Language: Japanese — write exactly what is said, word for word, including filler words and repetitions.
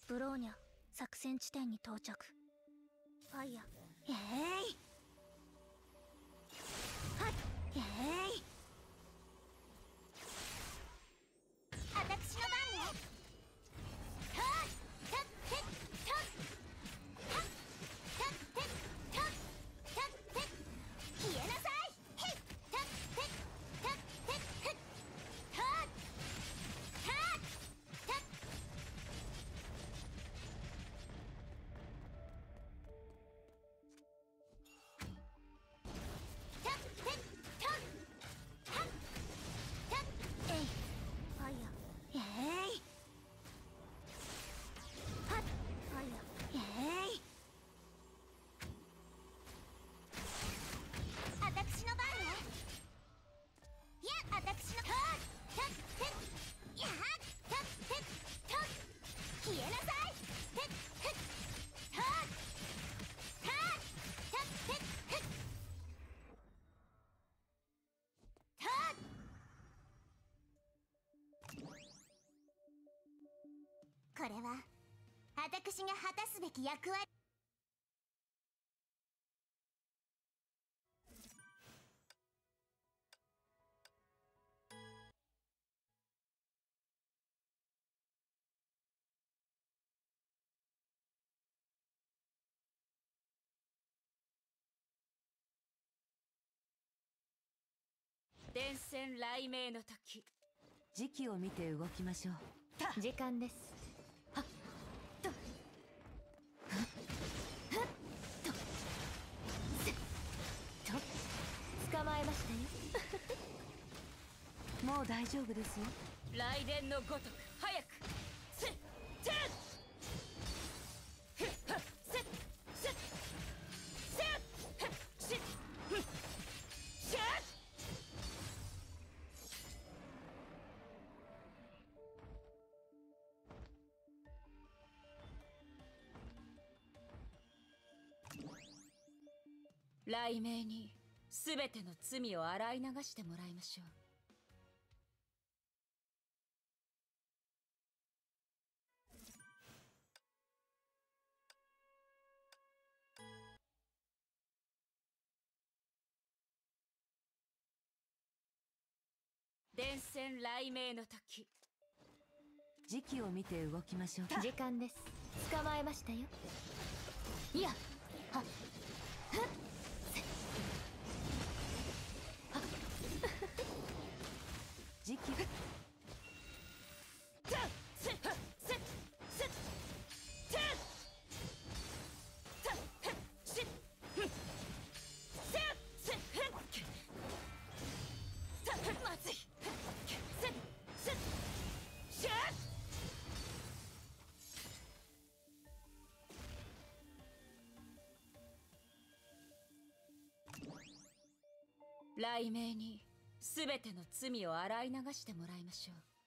ブローニャ作戦地点に到着。ファイヤ。えいはっえい私の番ね。はっはっへっはっはっはっへっはっはっへっ消えなさい。へっはっへっはっへっはっはっはっはっファイヤ。えいはっファイヤ。えい私の番ね。いや私のはっはっへっいやはっはっへっと消えなさい。へっへっはっはっはっへっへっはっこれは私が果たすべき役割。 電線雷鳴の時、 時期を見て動きましょう。 時間です。はっとはっはっとせっと捕まえましたよ。 もう大丈夫ですよ。 雷電のごとく早くせっせっふっはっせっせっせっふっしっふっしゃっ雷鳴に全ての罪を洗い流してもらいましょう。電線雷鳴の時、 時期を見て動きましょう。 時間です。捕まえましたよ。いやはっはっせっはっ時期ざっせっはっせっせっせっざっはっしっふんせっせっふんざっまずいせっせっしゃっ雷鳴に全ての罪を洗い流してもらいましょう。